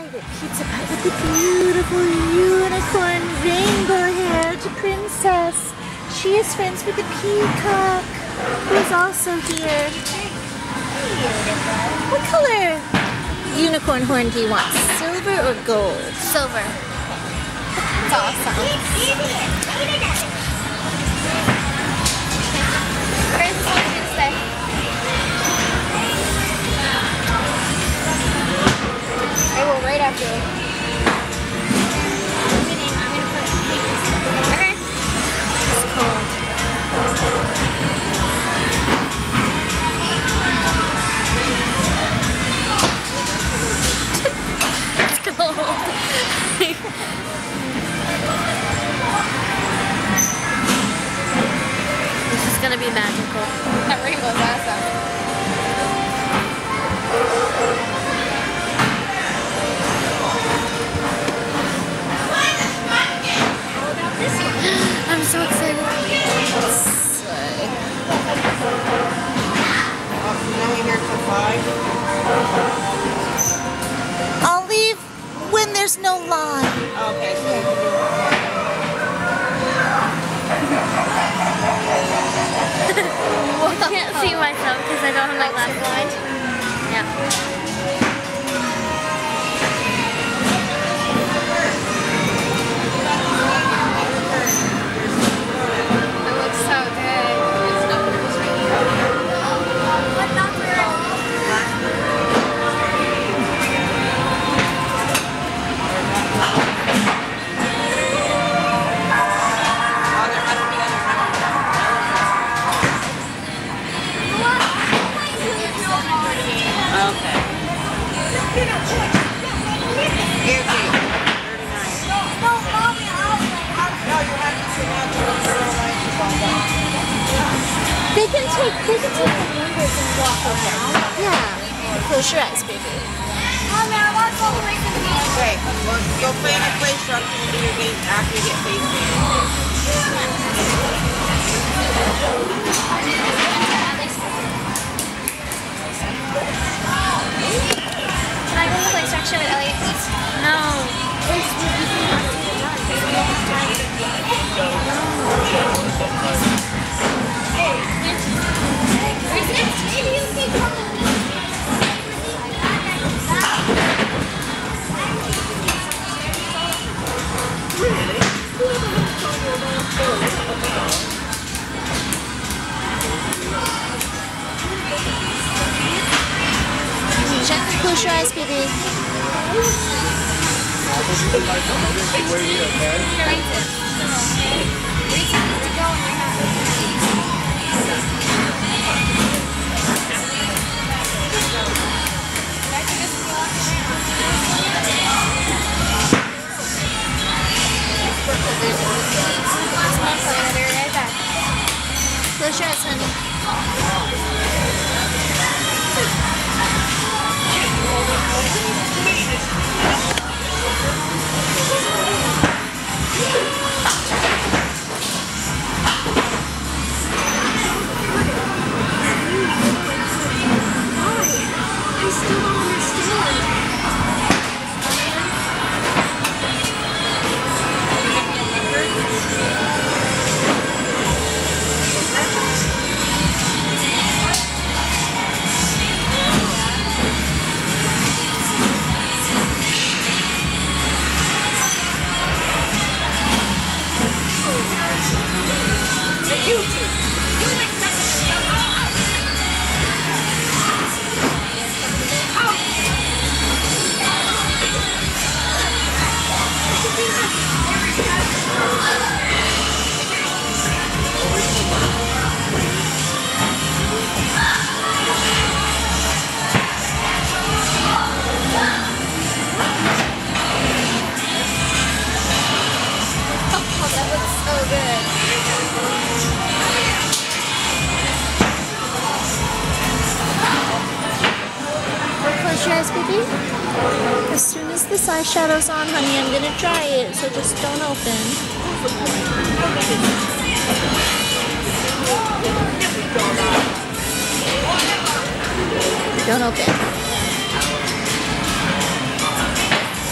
favorite pizza pie with the beautiful unicorn rainbow-haired princess. She is friends with the peacock, who is also here. What color unicorn horn do you want? Silver or gold? Silver. It's awesome. Where's this one going to stay? I will right after you. I'm going to put it. Okay. It's cold. It's cold. This is going to be magical. That rainbow's awesome. I'm so excited. Now we're here till 5. I'll leave when there's no line. Okay, so I can't see myself because I don't have my glasses on. Yeah. They can take the numbers and walk around. Yeah. Close your eyes, baby. Mommy, I want to go away from the game. Wait, well, go play in a play structure and do your game after you get face Can I go to the play structure with Elliot, please? No. Gently close your eyes, baby. Close your eyes, honey. Baby. As soon as this eyeshadow's on, honey, I'm gonna dry it, so just don't open. Don't open.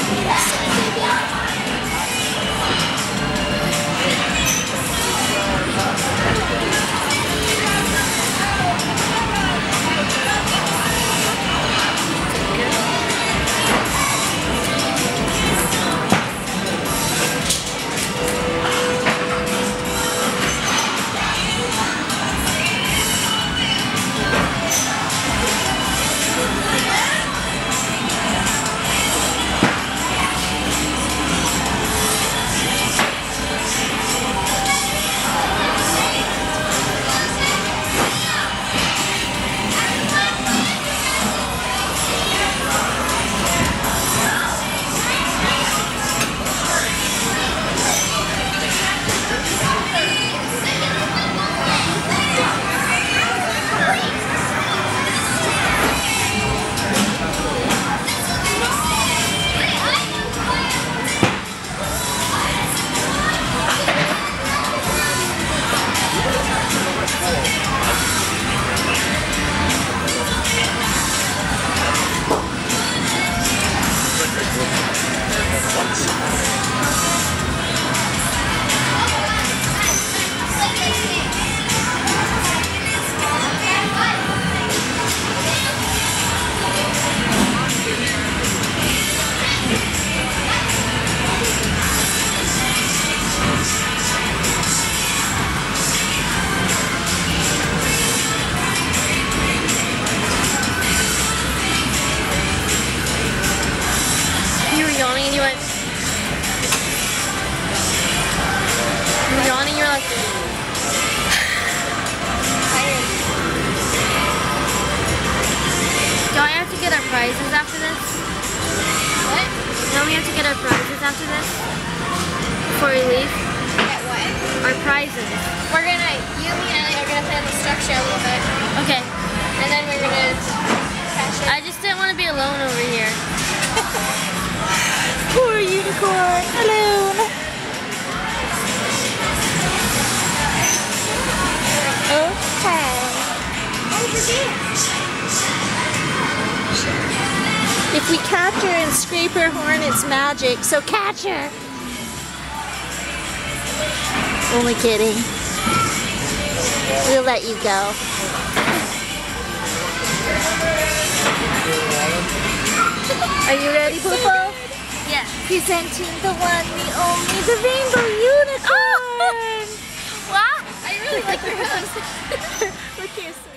You were yawning and you went. You were yawning, you were like. Tired. Do I have to get our prizes after this? What? Don't we have to get our prizes after this? Before we leave? Get what? Our prizes. We're gonna, you, me, and Ellie are gonna play on the structure a little bit. Okay. And then we're gonna crash it. I just didn't want to be alone over here. Poor unicorn, alone. Okay. Over there. If we catch her and scrape her horn, it's magic. So catch her. Only kidding. We'll let you go. Are you ready, Poopo? Yeah. Presenting the one, the only, the rainbow unicorn! Wow! I really like your hose. Look here,